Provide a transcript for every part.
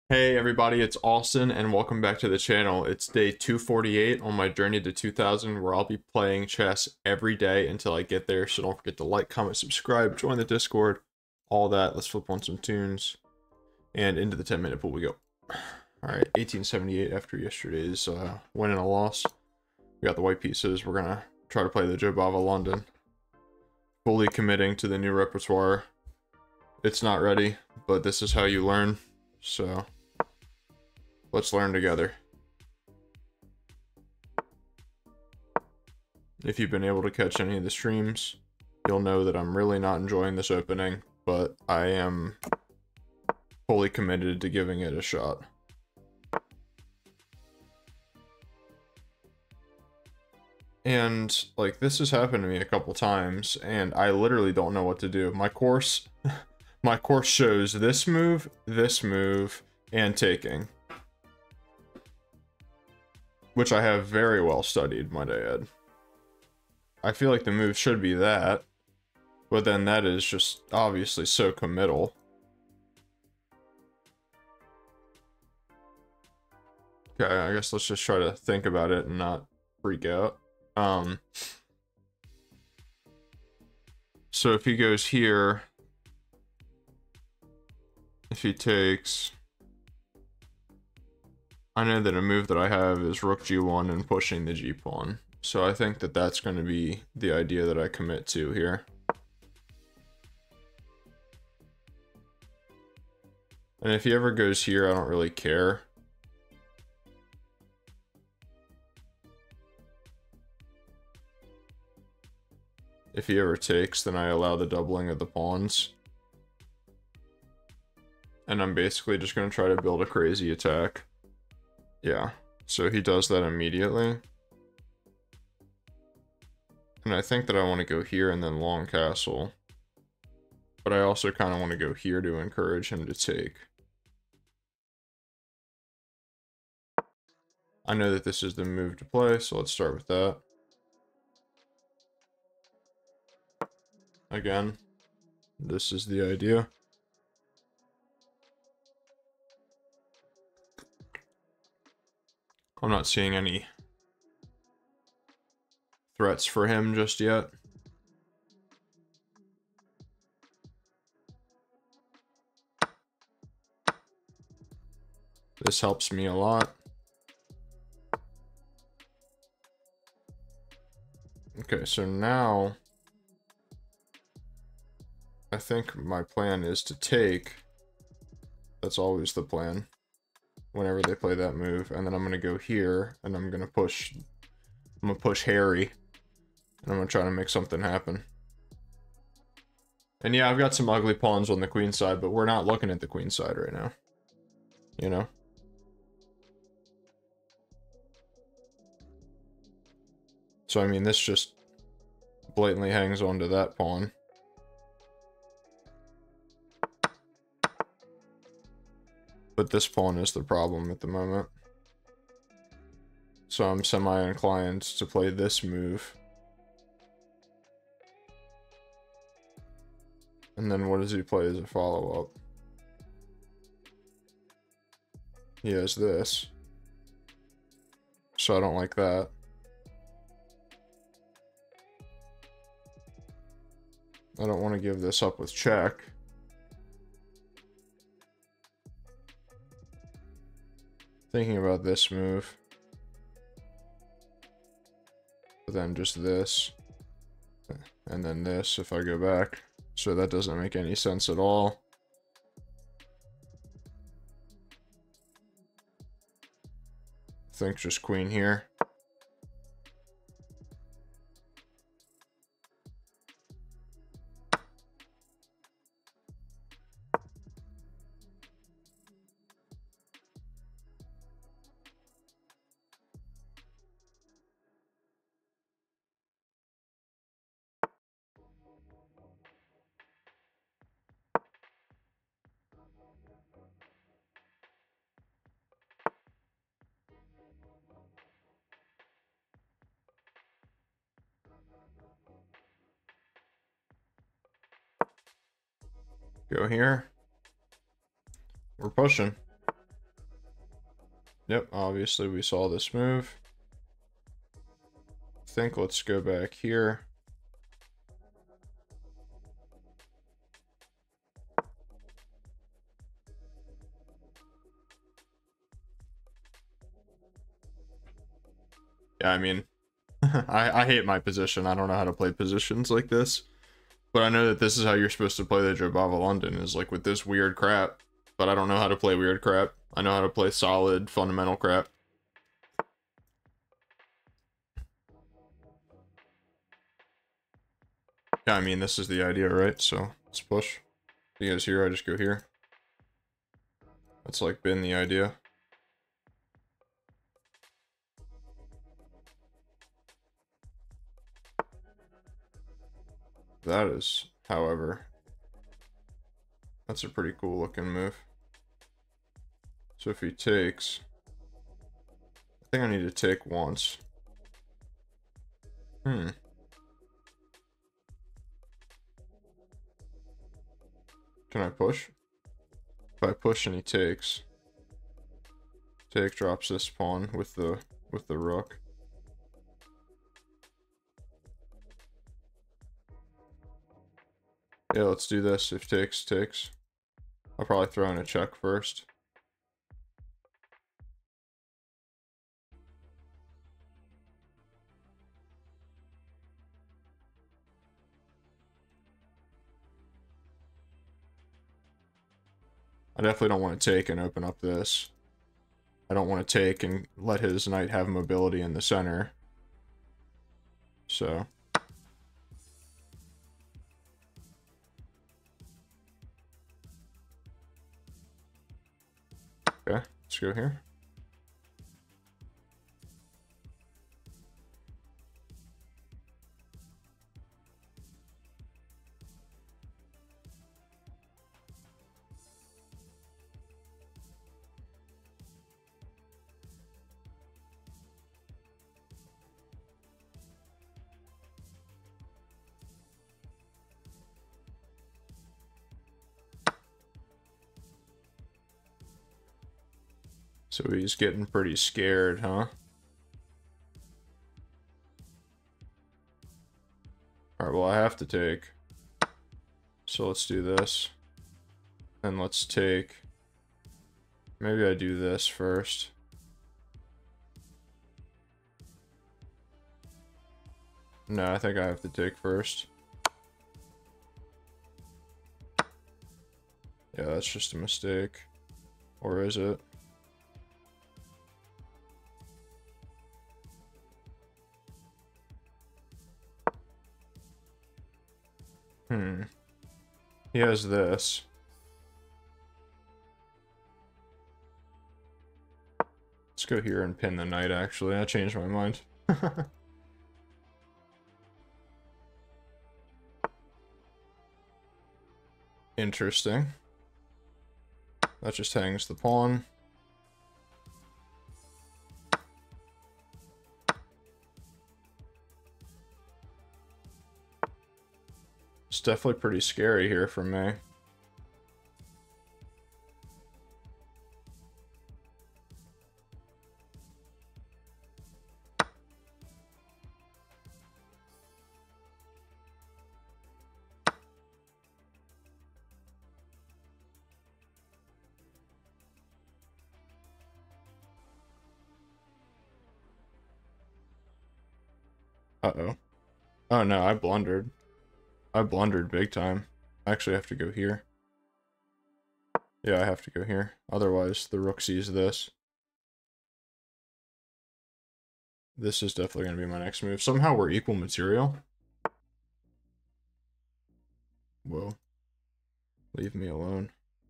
Hey everybody, it's Austin and welcome back to the channel. It's day 248 on my journey to 2000 where I'll be playing chess every day until I get there. So don't forget to like, comment, subscribe, join the Discord, all that. Let's flip on some tunes and into the 10-minute pool we go. Alright, 1878 after yesterday's win and a loss. We got the white pieces. We're gonna try to play the Joe Bava London. Fully committing to the new repertoire. It's not ready, but this is how you learn. So let's learn together. If you've been able to catch any of the streams, you'll know that I'm really not enjoying this opening, but I am fully committed to giving it a shot. And, like, this has happened to me a couple times, and I literally don't know what to do. My course, my course shows this move, and taking. Which I have very well studied, might I add. I feel like the move should be that, but then that is just obviously so committal. Okay, I guess let's just try to think about it and not freak out. So if he goes here, if he takes, I know that a move that I have is rook g1 and pushing the g pawn. So I think that that's going to be the idea that I commit to here. And if he ever goes here, I don't really care. If he ever takes, then I allow the doubling of the pawns. And I'm basically just going to try to build a crazy attack. Yeah, so he does that immediately. And I think that I want to go here and then long castle. But I also kind of want to go here to encourage him to take. I know that this is the move to play, so let's start with that. Again, this is the idea. I'm not seeing any threats for him just yet. This helps me a lot. Okay, so now I think my plan is to take. That's always the plan whenever they play that move. And then I'm going to go here and I'm going to push Harry. And I'm going to try to make something happen. And yeah, I've got some ugly pawns on the queen side, but we're not looking at the queen side right now. You know? So, I mean, this just blatantly hangs onto that pawn. But this pawn is the problem at the moment. So I'm semi-inclined to play this move. And then what does he play as a follow-up? He has this. So I don't like that. I don't want to give this up with check. Thinking about this move. But then just this. And then this if I go back. So that doesn't make any sense at all. I think just queen here. Go here. We're pushing. Yep, obviously we saw this move. I think let's go back here. Yeah, I mean, I hate my position. I don't know how to play positions like this. But I know that this is how you're supposed to play the Jobava London, is like with this weird crap. But I don't know how to play weird crap. I know how to play solid, fundamental crap. Yeah, I mean, this is the idea, right? So, let's push. You guys here, I just go here. That's like been the idea. That is, however, that's a pretty cool looking move. So if he takes, I think I need to take once. Can I push? If I push and he takes, take drops this pawn with the rook. Yeah, let's do this. If takes, takes. I'll probably throw in a check first. I definitely don't want to take and open up this. I don't want to take and let his knight have mobility in the center. So. Okay, let's go here. So he's getting pretty scared, huh? Alright, well, I have to take. So let's do this. And let's take. Maybe I do this first. No, I think I have to take first. Yeah, that's just a mistake. Or is it? He has this. Let's go here and pin the knight, actually. I changed my mind. Interesting. That just hangs the pawn. It's definitely pretty scary here for me. Uh-oh. Oh no, I blundered. I blundered big time. I actually have to go here. Yeah, I have to go here. Otherwise, the rook sees this. This is definitely going to be my next move. Somehow we're equal material. Whoa. Leave me alone.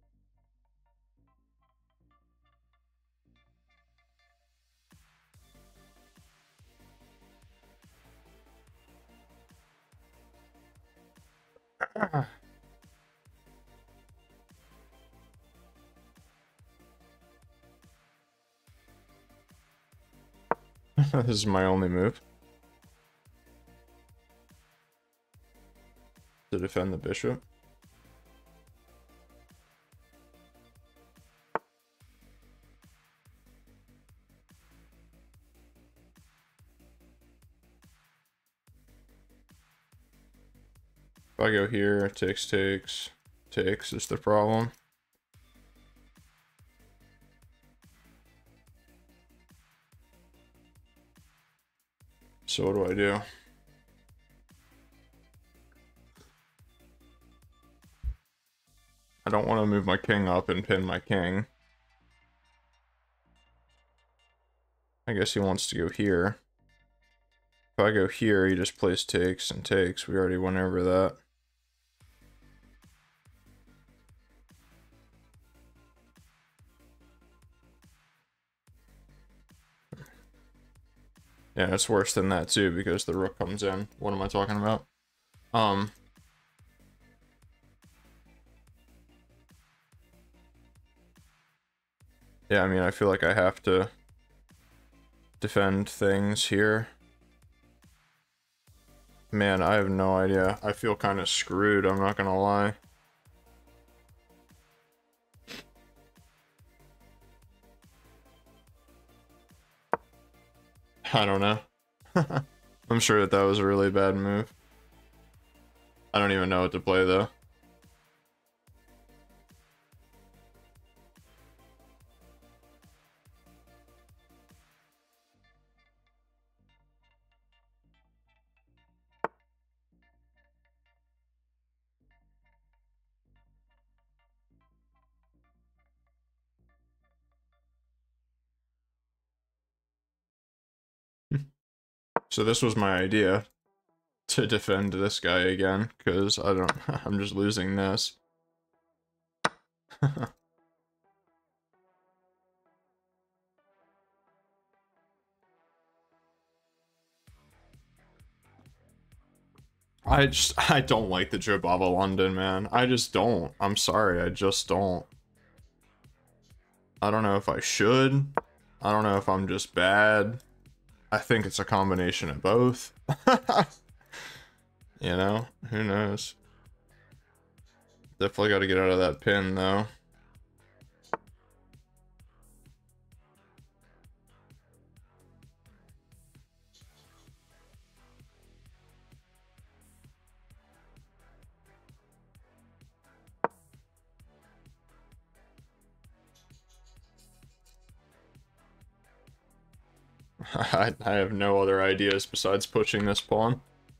This is my only move. To defend the bishop. If I go here, takes is the problem. So what do I do? I don't want to move my king up and pin my king. I guess he wants to go here. If I go here, he just plays takes and takes. We already went over that. Yeah, it's worse than that too because the rook comes in. What am I talking about? Yeah, I mean, I feel like I have to defend things here. Man, I have no idea. I feel kind of screwed, I'm not gonna lie. I don't know. I'm sure that was a really bad move. I don't even know what to play though. So this was my idea, to defend this guy again, because I'm just losing this. I don't like the Joe Baba London, man. I just don't. I'm sorry, I just don't. I don't know if I should. I don't know if I'm just bad. I think it's a combination of both. You know, who knows? Definitely got to get out of that pin, though. I have no other ideas besides pushing this pawn.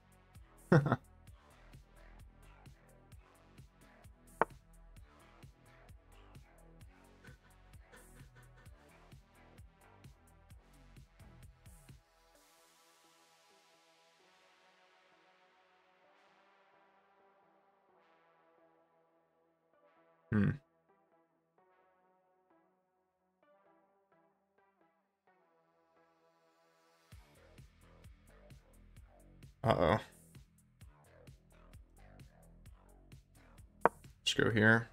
Uh-oh. Let's go here.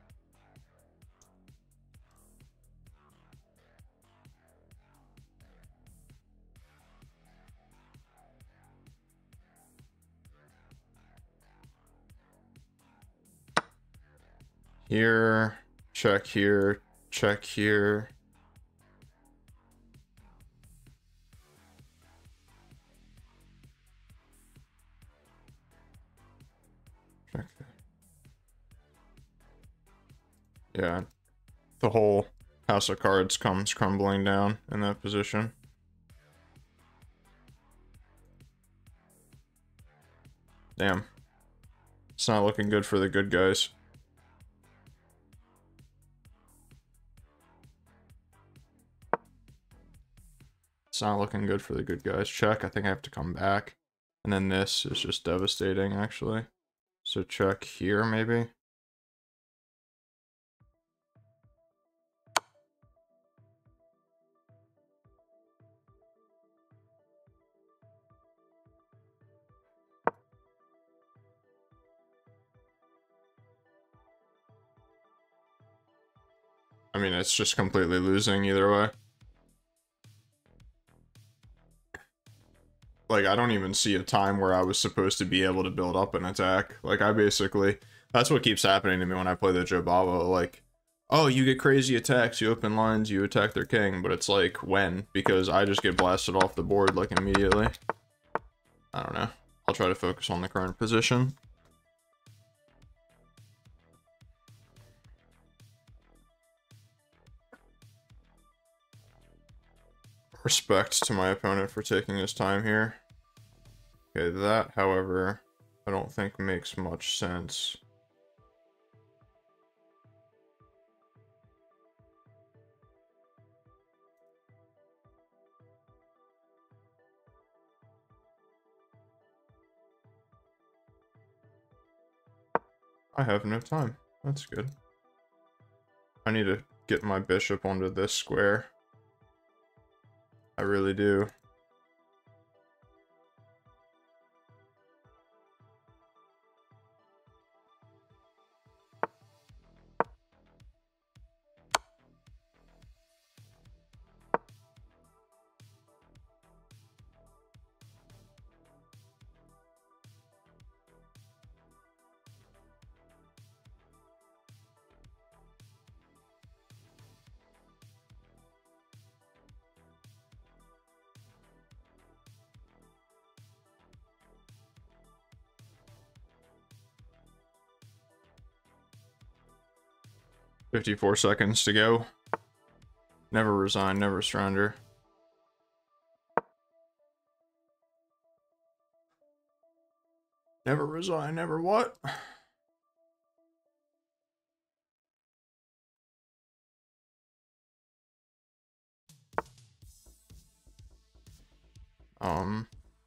Here, check here, check here. Check there. Yeah, the whole house of cards comes crumbling down in that position. Damn. It's not looking good for the good guys. It's not looking good for the good guys. Check, I think I have to come back. And then this is just devastating, actually. So check here, maybe? I mean, it's just completely losing either way. Like, I don't even see a time where I was supposed to be able to build up an attack. Like, I basically... That's what keeps happening to me when I play the Joe Baba. Like, oh, you get crazy attacks, you open lines, you attack their king. But it's like, when? Because I just get blasted off the board, like, immediately. I don't know. I'll try to focus on the current position. Respect to my opponent for taking his time here. Okay, that, however, I don't think makes much sense. I have no time. That's good. I need to get my bishop onto this square. I really do. "54 seconds to go. Never resign, never surrender." Never resign, never what? I'm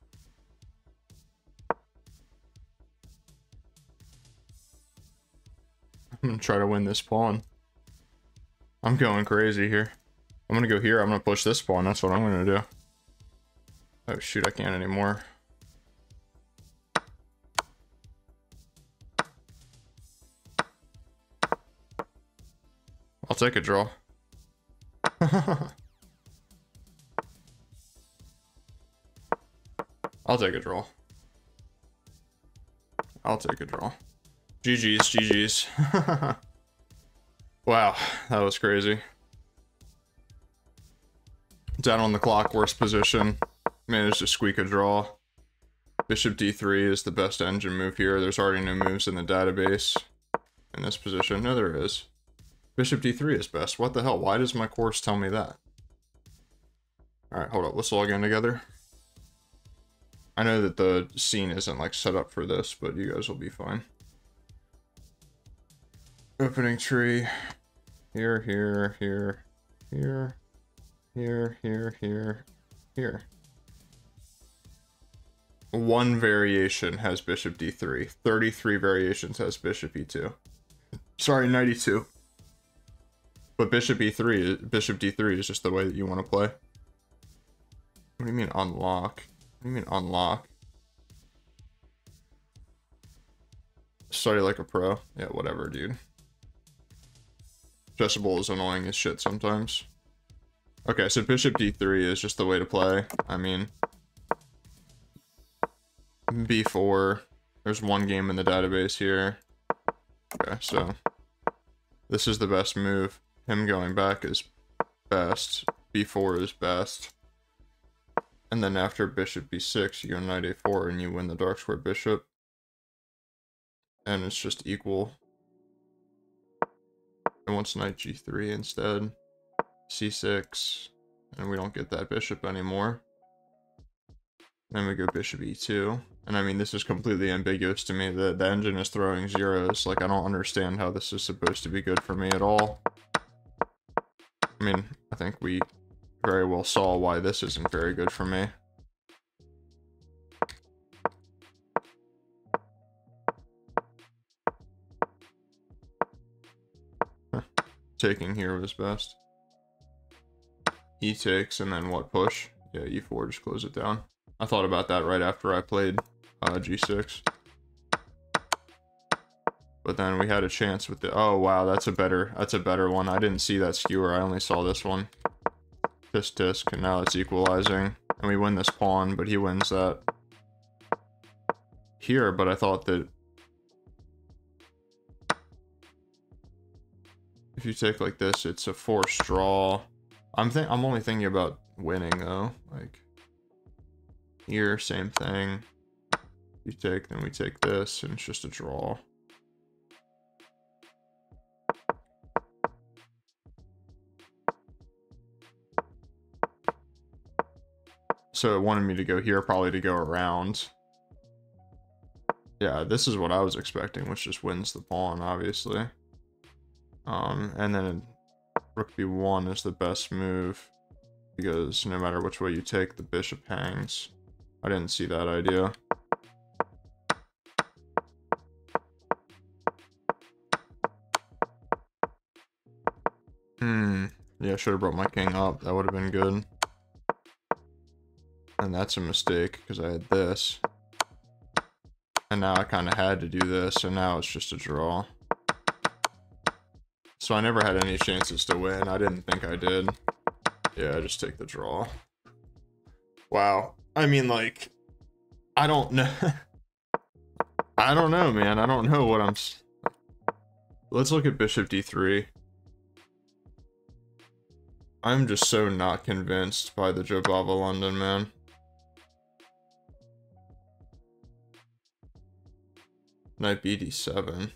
gonna try to win this pawn. I'm going crazy here. I'm gonna go here, I'm gonna push this pawn, that's what I'm gonna do. Oh shoot, I can't anymore. I'll take a draw. I'll take a draw. I'll take a draw. GG's, GG's. Wow, that was crazy. Down on the clock, worst position. Managed to squeak a draw. Bishop d3 is the best engine move here. There's already no moves in the database in this position. No, there is. Bishop d3 is best. What the hell? Why does my course tell me that? Alright, hold up. Let's log in together. I know that the scene isn't like set up for this, but you guys will be fine. Opening tree. Here, here, here, here, here, here, here, here. One variation has bishop d3. 33 variations has bishop e2. Sorry, 92. But bishop d3 is just the way that you want to play. What do you mean unlock? What do you mean unlock? Study like a pro. Yeah, whatever, dude. Chessable is annoying as shit sometimes. Okay, so bishop d3 is just the way to play. I mean, b4. There's one game in the database here. Okay, so this is the best move. Him going back is best. b4 is best. And then after bishop b6, you go knight a4 and you win the dark square bishop. And it's just equal. And once knight g3 instead. c6. And we don't get that bishop anymore. Then we go bishop e2. And I mean, this is completely ambiguous to me. The engine is throwing zeros. Like, I don't understand how this is supposed to be good for me at all. I mean, I think we very well saw why this isn't very good for me. Taking here was best. E takes, and then what, push? Yeah, e4, just close it down. I thought about that right after I played g6. But then we had a chance with the... Oh, wow, that's a better one. I didn't see that skewer. I only saw this one. Tisk, and now it's equalizing. And we win this pawn, but he wins that here. But I thought that if you take like this, it's a forced draw. I'm only thinking about winning, though. Like, here, same thing. You take, then we take this, and it's just a draw. So it wanted me to go here, probably to go around. Yeah, this is what I was expecting, which just wins the pawn, obviously. And then rook b1 is the best move, because no matter which way you take, the bishop hangs. I didn't see that idea. Yeah, I should have brought my king up. That would have been good. And that's a mistake, because I had this. And now I kind of had to do this, and now it's just a draw. So I never had any chances to win. I didn't think I did. Yeah, I just take the draw. Wow. I mean, like, I don't know. I don't know, man. I don't know what I'm... Let's look at bishop d3. I'm just so not convinced by the Jobava London, man. Knight bd7.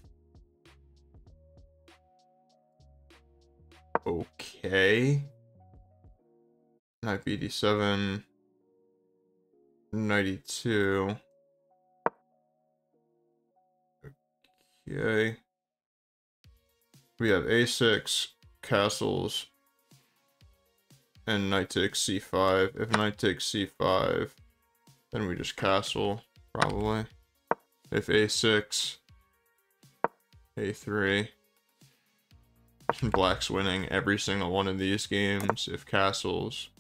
Okay. Knight bd7. Knight e2. Okay. We have a6, castles, and knight takes c5. If knight takes c5, then we just castle, probably. If a6, a3. Black's winning every single one of these games. If castles.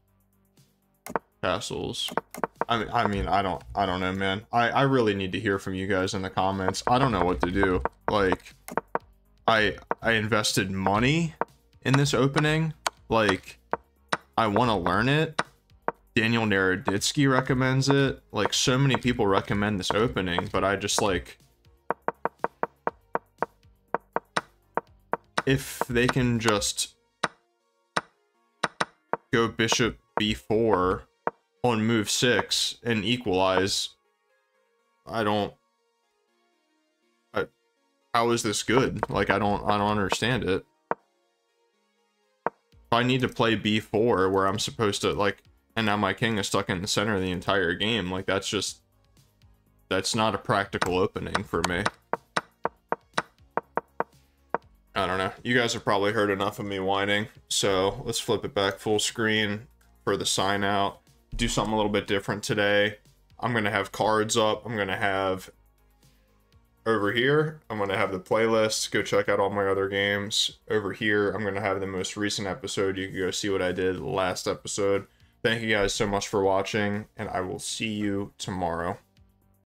I mean, I don't know, man. I really need to hear from you guys in the comments. I don't know what to do. Like, I invested money in this opening. Like, I want to learn it. Daniel Naroditsky recommends it. Like, so many people recommend this opening, but I just, like... If they can just go bishop b4 on move 6 and equalize, how is this good? Like, I don't understand it. If I need to play b4 where I'm supposed to, like, and now my king is stuck in the center of the entire game, like, that's not a practical opening for me. I don't know. You guys have probably heard enough of me whining, so let's flip it back full screen for the sign out. Do something a little bit different today. I'm going to have cards up. I'm going to have over here, I'm going to have the playlist. Go check out all my other games. Over here, I'm going to have the most recent episode. You can go see what I did last episode. Thank you guys so much for watching, and I will see you tomorrow.